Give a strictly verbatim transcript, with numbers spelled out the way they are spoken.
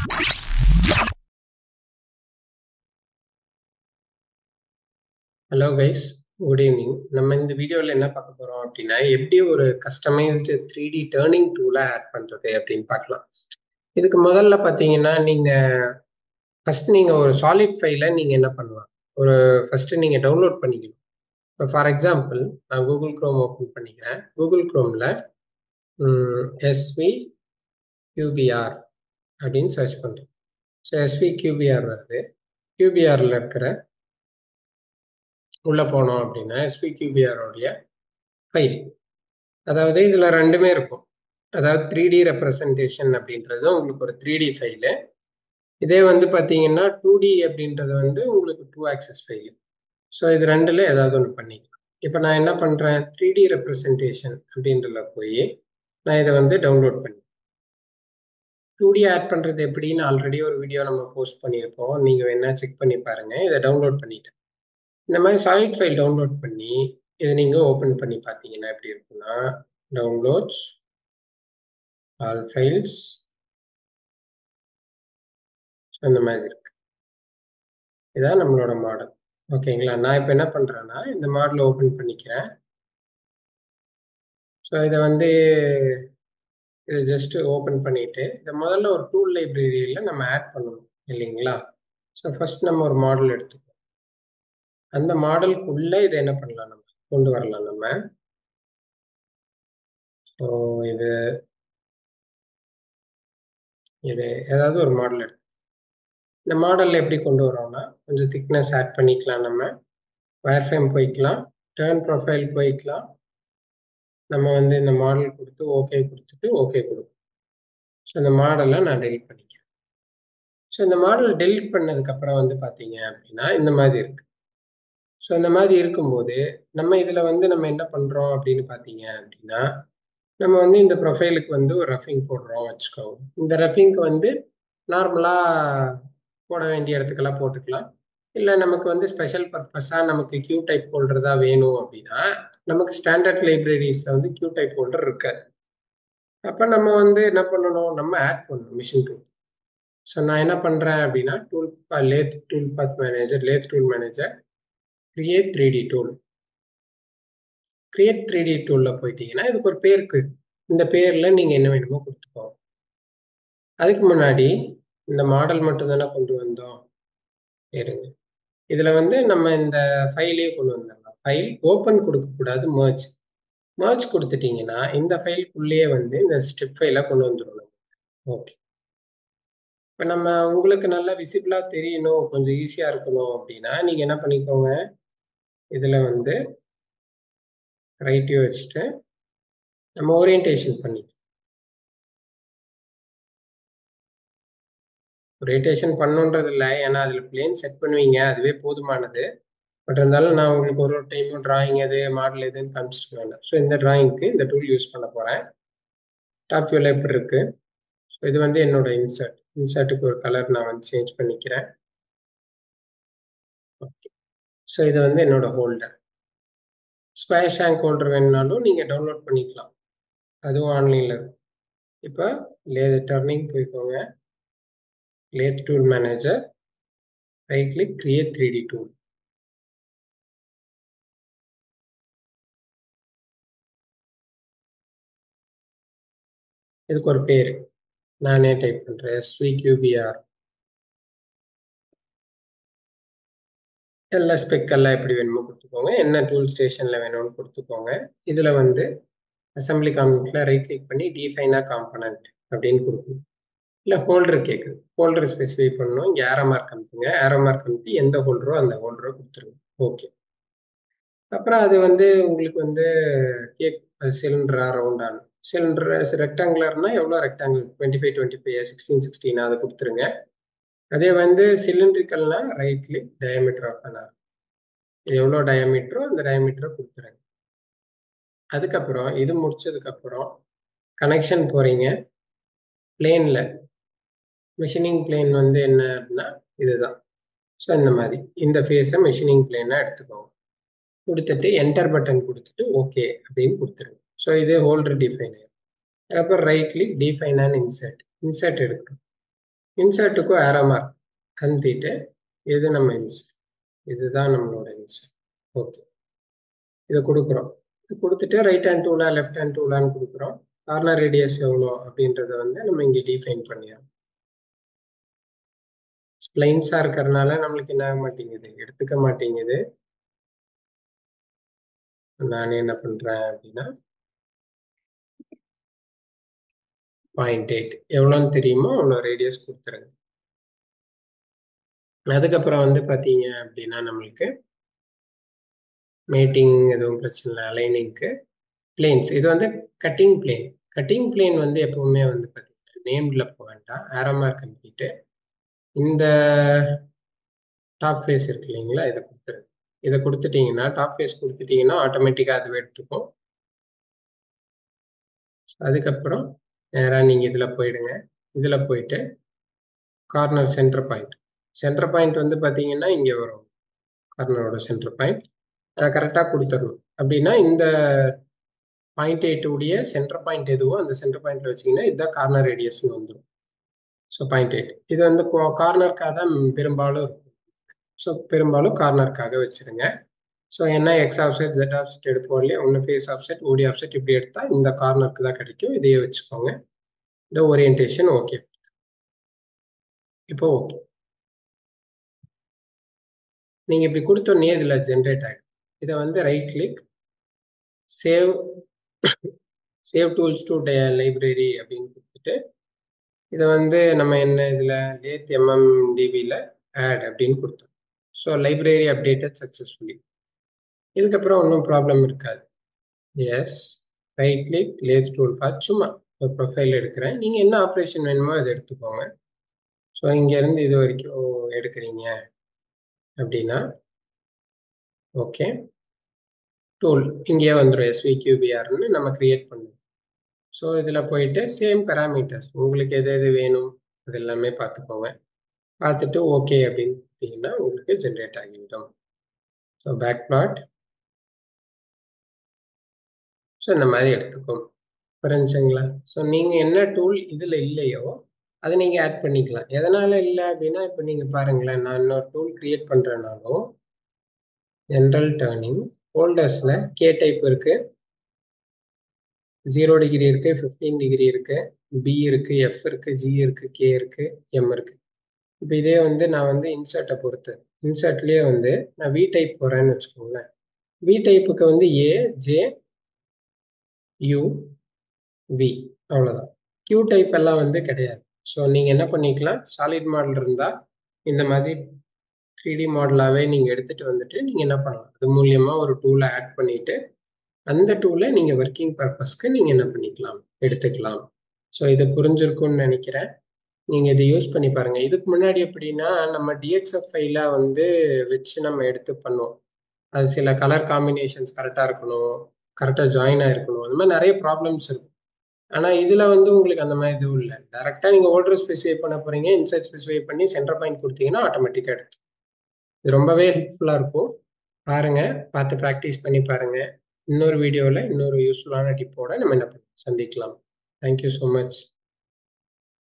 Hello guys, good evening. நம்ம இந்த வீடியோவில் என்ன பார்க்க போகிறோம் அப்படின்னா, எப்படி ஒரு கஸ்டமைஸ்டு த்ரீ டி டேர்னிங் டூலை ஆட் பண்ணுறது அப்படின்னு பார்க்கலாம். இதுக்கு முதல்ல பார்த்தீங்கன்னா, நீங்கள் ஃபஸ்ட் நீங்கள் ஒரு சாலிட் ஃபைலை நீங்கள் என்ன பண்ணலாம், ஒரு ஃபஸ்ட்டு நீங்கள் டவுன்லோட் பண்ணிக்கணும். இப்போ ஃபார் எக்ஸாம்பிள் நான் கூகுள் க்ரோம் ஓப்பன் பண்ணிக்கிறேன். கூகுள் க்ரோமில் எஸ்வி கியூபிஆர் அப்படின்னு சர்ச் பண்ணுறேன். ஸோ எஸ்வி கியூபிஆர் வருது. கியூபிஆரில் இருக்கிற உள்ளே போனோம் அப்படின்னா எஸ்பிக்யூபிஆரோடைய ஃபைல், அதாவது இதில் ரெண்டுமே இருக்கும். அதாவது த்ரீ டி ரெப்ரசன்டேஷன் அப்படின்றது உங்களுக்கு ஒரு த்ரீ டி ஃபைலு. இதே வந்து பார்த்தீங்கன்னா டூ டி அப்படின்றது வந்து உங்களுக்கு டூ ஆக்சஸ் ஃபைலு. ஸோ இது ரெண்டில் ஏதாவது ஒன்று பண்ணிக்கலாம். இப்போ நான் என்ன பண்ணுறேன், த்ரீ டி ரெப்ரசன்டேஷன் அப்படின்றதுல போய் நான் இதை வந்து டவுன்லோட் பண்ணி டூ டி ஆட் பண்ணுறது எப்படின்னு ஆல்ரெடி ஒரு வீடியோ நம்ம போஸ்ட் பண்ணியிருப்போம். நீங்கள் வேணா செக் பண்ணி பாருங்கள். இதை டவுன்லோட் பண்ணிட்டேன். இந்த மாதிரி சாலிட் ஃபைல் டவுன்லோட் பண்ணி இதை நீங்கள் ஓப்பன் பண்ணி பார்த்தீங்கன்னா எப்படி இருக்குன்னா, டவுன்லோட்ஸ், ஆல் ஃபைல்ஸ், அந்த மாதிரி இருக்கு. இதான் நம்மளோட மாடல். ஓகேங்களா? நான் இப்போ என்ன பண்ணுறேன்னா, இந்த மாடலை ஓப்பன் பண்ணிக்கிறேன். ஸோ இதை வந்து இதை ஜஸ்ட் ஓப்பன் பண்ணிட்டு இதை முதல்ல ஒரு டூல் லைப்ரரியில் நம்ம ஆட் பண்ணணும் இல்லைங்களா? ஸோ ஃபர்ஸ்ட் நம்ம ஒரு மாடல் எடுத்துக்கோம். அந்த மாடலுக்குள்ளே இதை என்ன பண்ணலாம், நம்ம கொண்டு வரலாம். நம்ம ஸோ இது இது ஏதாவது ஒரு மாடல் எடுத்து இந்த மாடலில் எப்படி கொண்டு வரோம்னா, கொஞ்சம் திக்னஸ் ஆட் பண்ணிக்கலாம். நம்ம வயர் ஃப்ரேம் போய்க்கலாம், டர்ன் ப்ரொஃபைல் போய்க்கலாம். நம்ம வந்து இந்த மாடல் கொடுத்து ஓகே கொடுத்துட்டு ஓகே கொடுக்கும். ஸோ இந்த மாடலை நான் டெலிட் பண்ணிக்கிறேன். ஸோ இந்த மாடல் டெலிட் பண்ணதுக்கப்புறம் வந்து பார்த்தீங்க அப்படின்னா இந்த மாதிரி இருக்கு. ஸோ இந்த மாதிரி இருக்கும்போது நம்ம இதில் வந்து நம்ம என்ன பண்ணுறோம் அப்படின்னு பார்த்தீங்க அப்படின்னா, நம்ம வந்து இந்த ப்ரொஃபைலுக்கு வந்து ஒரு ரஃபிங் போடுறோம் வச்சுக்கோங்க. இந்த ரஃபிங்க்கு வந்து நார்மலாக போட வேண்டிய இடத்துக்கெல்லாம் போட்டுக்கலாம். இல்லை நமக்கு வந்து ஸ்பெஷல் பர்பஸாக நமக்கு கியூ டைப் ஹோல்டர் தான் வேணும் அப்படின்னா, நமக்கு ஸ்டாண்டர்ட் லைப்ரரிஸில் வந்து கியூ டைப் ஹோல்டர் இருக்காது. அப்போ நம்ம வந்து என்ன பண்ணணும், நம்ம ஆட் பண்ணணும் மிஷின் டூல். ஸோ நான் என்ன பண்ணுறேன் அப்படின்னா, tool lathe tool path manager, lathe tool manager, create three D tool. Create three D டூலில் போயிட்டீங்கன்னா இதுக்கு ஒரு பேர் இருக்கு. இந்த பேரில் நீங்கள் என்ன வேணுமோ கொடுத்துக்கோங்க. அதுக்கு முன்னாடி இந்த மாடல் மட்டும் தானே கொண்டு வந்தோம். இருங்க, இதில் வந்து நம்ம இந்த ஃபைலே கொண்டு வந்துடலாம். ஃபைல் ஓப்பன் கொடுக்கக்கூடாது, மர்ஜ் மர்ஜ் கொடுத்துட்டீங்கன்னா இந்த ஃபைலுக்குள்ளேயே வந்து இந்த ஸ்ட்ரிப் ஃபைலை கொண்டு வந்துடணும். ஓகே, இப்போ நம்ம உங்களுக்கு நல்லா விசிபிளாக தெரியணும், கொஞ்சம் ஈஸியாக இருக்கணும் அப்படின்னா நீங்கள் என்ன பண்ணிக்கோங்க, இதில் வந்து ரைட்டையும் வச்சுட்டு நம்ம ஓரியன்டேஷன் பண்ணி ஓரியன்டேஷன் பண்ணுன்றது இல்லை, ஏன்னா அதில் பிளேன் செட் பண்ணுவீங்க, அதுவே போதுமானது. பட் இருந்தாலும் நான் உங்களுக்கு ஒரு ஒரு டைமும் டிராயிங் எது மாடல் எதுன்னு காமிச்சிட்டு வேண்டாம். ஸோ இந்த டிராயிங்க்கு இந்த டூல் யூஸ் பண்ண போகிறேன். டாப் வியூவில் எப்படி இருக்கு. ஸோ இது வந்து என்னோட இன்சர்ட். இன்சர்ட்டுக்கு ஒரு கலர் நான் வந்து சேஞ்ச் பண்ணிக்கிறேன். ஓகே, ஸோ இது வந்து என்னோட ஹோல்டர். ஸ்கொயர் ஷேங்க் ஹோல்டர் வேணுனாலும் நீங்கள் டவுன்லோட் பண்ணிக்கலாம், அதுவும் ஆன்லைனில் இருக்கும். இப்போ லேத் டர்னிங் போய்க்கோங்க, lathe tool manager, right click, create three D tool. இதுக்கு ஒரு பேர் நானே டைப் பண்ணுறேன், எஸ்விக்யூபிஆர். எல்லா ஸ்பெக்கெல்லாம் எப்படி வேணுமோ கொடுத்துக்கோங்க, என்ன டூல் ஸ்டேஷனில் வேணும்னு கொடுத்துக்கோங்க. இதில் வந்து அசம்பிளி காம்பனண்ட்டில் ரைட் கிளிக் பண்ணி டிஃபைனா காம்பனண்ட் அப்படின்னு கொடுக்கணும். இல்லை ஹோல்டர் கேட்குது, ஹோல்டர் ஸ்பெசிஃபை பண்ணணும். இங்கே ஏரோ மார்க் அமுத்துங்க, ஏரோ மார்க் அமுத்தி எந்த ஹோல்டரோ அந்த ஹோல்டரோ கொடுத்துருங்க. ஓகே, அப்புறம் அது வந்து உங்களுக்கு வந்து கேக் அது சிலிண்டரா ரவுண்டான சிலிண்டர் ரெக்டாங்குலர்னா எவ்வளோ rectangle, twenty five twenty five sixteen sixteen அதை கொடுத்துருங்க. அதே வந்து சிலிண்ட்ரிக்கல்னா right click, diameter of an R, இது எவ்வளோ டயமீட்டரோ அந்த டயமீட்டரை கொடுத்துருங்க. அதுக்கப்புறம் இது முடிச்சதுக்கப்புறம் கனெக்ஷன் போகிறீங்க. பிளேனில் மிஷினிங் பிளேன் வந்து என்ன அப்படின்னா இதுதான். ஸோ இந்த மாதிரி இந்த ஃபேஸை மிஷினிங் பிளேனாக எடுத்துக்கோங்க. கொடுத்துட்டு என்டர் பட்டன் கொடுத்துட்டு ஓகே அப்படின்னு கொடுத்துருங்க. ஸோ இது ஹோல்டர் டிஃபைன் ஆகும். அதுக்கப்புறம் right click, define and insert. Insert எடுக்கணும். இன்சர்ட்டுக்கும் ஏரோ மார்க் அழுத்திட்டு இது நம்ம இன்சர்ட், இதுதான் நம்மளோட இன்சர்ட். ஓகே, இதை கொடுக்குறோம். இது கொடுத்துட்டு ரைட் ஹேண்ட் டூலா லெஃப்ட் ஹேண்ட் டூலான்னு கொடுக்குறோம். கார்னர் ரேடியஸ் எவ்வளோ அப்படின்றத வந்து நம்ம இங்கே டிஃபைன் பண்ணிடுறோம். ஸ்ப்ளைன்ஸாக இருக்கிறதுனால நம்மளுக்கு என்ன ஆக மாட்டேங்குது, எடுத்துக்க மாட்டேங்குது. நான் என்ன பண்ணுறேன் அப்படின்னா பாயிண்ட் எயிட் எவ்வளோன்னு தெரியுமோ அவ்வளோ ரேடியஸ் கொடுத்துருங்க. அதுக்கப்புறம் வந்து பார்த்தீங்க அப்படின்னா நம்மளுக்கு மேட்டிங் எதுவும் பிரச்சனை இல்லை. அலைனிங்க்கு பிளேன்ஸ், இது வந்து கட்டிங் பிளேன். கட்டிங் பிளேன் வந்து எப்பவுமே வந்து பார்த்தீங்கன்னா நேம்டில் போக வேண்டாம், ஏரோ மார்க் அனுப்பிட்டு இந்த டாப் ஃபேஸ் இருக்கு இல்லைங்களா, இதை கொடுத்துரு. இதை கொடுத்துட்டீங்கன்னா டாப் ஃபேஸ் கொடுத்துட்டீங்கன்னா ஆட்டோமேட்டிக்காக அதுவே எடுத்துக்கும். அதுக்கப்புறம் நேராக நீங்கள் இதில் போயிடுங்க. இதில் போயிட்டு corner centre point, centre point வந்து பார்த்தீங்கன்னா இங்கே வரும், கார்னரோட சென்டர் பாயிண்ட். அதை கரெக்டாக கொடுத்துடணும். அப்படின்னா இந்த பாயிண்ட் எயிட் உடைய சென்டர் பாயிண்ட் எதுவோ அந்த சென்டர் பாயிண்ட்ல வச்சிங்கன்னா இதுதான் கார்னர் ரேடியஸ்னு வந்துடும். ஸோ பாயிண்ட் எயிட் இது வந்து கார்னருக்காக தான் பெரும்பாலும் இருக்கும். ஸோ பெரும்பாலும் கார்னருக்காக வச்சுருங்க. ஸோ என்ன எக்ஸ் ஆஃப்செட் ஜெட் ஆஃப்செட் எடுப்போம் இல்லையா, ஒன்று ஃபேஸ் ஆஃப்செட் ஓடி ஆஃப்செட் இப்படி எடுத்தால் இந்த கார்னருக்கு தான் கிடைக்கும். இதையே வச்சுக்கோங்க. இந்த ஓரியன்டேஷன் ஓகே. இப்போ ஓகே, நீங்கள் இப்படி கொடுத்தோன்னே இதில் ஜென்ரேட் ஆகிடும். இதை வந்து right click, save save tools to library அப்படின்னு கொடுத்துட்டு இதை வந்து நம்ம என்ன இதில் லேத் எம்எம்டிபியில் ஆட் அப்படின்னு கொடுத்தோம். So library updated successfully. இதுக்கப்புறம் ஒன்றும் ப்ராப்ளம் இருக்காது. Yes, right click, lathe tool path, சும்மா ஒரு ப்ரொஃபைல் எடுக்கிறேன். நீங்கள் என்ன ஆப்ரேஷன் வேணுமோ அதை எடுத்துக்கோங்க. ஸோ இங்கேருந்து இது வரைக்கும் எடுக்கிறீங்க அப்படின்னா ஓகே, டூல் இங்கேயே வந்துடும், எஸ்விக்யூபிஆர்னு நம்ம க்ரியேட் பண்ணுவோம். ஸோ இதில் போயிட்டு சேம் பேராமீட்டர்ஸ் உங்களுக்கு எது எது வேணும் அது எல்லாமே பார்த்துக்கோங்க. பார்த்துட்டு ஓகே அப்படின்னு பார்த்தீங்கன்னா உங்களுக்கு ஜென்ரேட் ஆகிவிடும். ஸோ பேக் பிளாட், ஸோ இந்த மாதிரி எடுத்துக்கோங்க. புரிஞ்சுங்களா? ஸோ நீங்கள் என்ன டூல் இதில் இல்லையோ அதை நீங்கள் ஆட் பண்ணிக்கலாம். எதனால் இல்லை அப்படின்னா இப்போ நீங்கள் பாருங்களேன், நான் இன்னொரு டூல் க்ரியேட் பண்ணுறேனாலும் ஜென்ரல் டர்னிங் ஹோல்டர்ஸில் கே டைப் இருக்குது, ஜீரோ டிகிரி இருக்குது, ஃபிஃப்டீன் டிகிரி இருக்குது, பி இருக்குது, எஃப் இருக்குது, ஜி இருக்குது, கே இருக்குது, எம் இருக்குது. இப்போ இதே வந்து நான் வந்து இன்சர்ட்டை பொறுத்து இன்சர்ட்லேயே வந்து நான் வி டைப் போகிறேன்னு வச்சுக்கோங்களேன். வி டைப்புக்கு வந்து ஏ, ஜே, யூ, வி, அவ்வளோதான். கியூ டைப் எல்லாம் வந்து கிடையாது. ஸோ நீங்கள் என்ன பண்ணிக்கலாம், சாலிட் மாடல் இருந்தால் இந்த மாதிரி த்ரீ டி மாடலாகவே நீங்கள் எடுத்துகிட்டு வந்துட்டு நீங்கள் என்ன பண்ணலாம், அது மூலியமாக ஒரு டூலை ஆட் பண்ணிவிட்டு அந்த டூலை நீங்கள் ஒர்க்கிங் பர்பஸ்க்கு நீங்கள் என்ன பண்ணிக்கலாம், எடுத்துக்கலாம். ஸோ இது புரிஞ்சிருக்கும்னு நினைக்கிறேன். நீங்கள் இதை யூஸ் பண்ணி பாருங்கள். இதுக்கு முன்னாடி எப்படின்னா நம்ம டிஎக்ஸ்எஃப் ஃபைலாக வந்து வச்சு நம்ம எடுத்து பண்ணோம். அது சில கலர் காம்பினேஷன்ஸ் கரெக்டாக இருக்கணும், கரெக்டாக ஜாயின் ஆகிருக்கணும், அந்த மாதிரி நிறைய ப்ராப்ளம்ஸ் இருக்கும். ஆனால் இதில் வந்து உங்களுக்கு அந்த மாதிரி எதுவும் இல்லை. டேரெக்டாக நீங்கள் ஹோல்டர் ஸ்பெசிஃபை பண்ண போகிறீங்க, இன்சர்ட் ஸ்பெசிஃபை பண்ணி சென்டர் பாயிண்ட் கொடுத்தீங்கன்னா ஆட்டோமேட்டிக்காக எடுத்து. இது ரொம்பவே ஹெல்ப்ஃபுல்லாக இருக்கும். பாருங்கள், பார்த்து ப்ராக்டிஸ் பண்ணி பாருங்கள். இன்னொரு வீடியோவில் இன்னொரு யூஸ்ஃபுல்லான டிப்போட நம்ம என்ன சந்திக்கலாம். Thank you so much.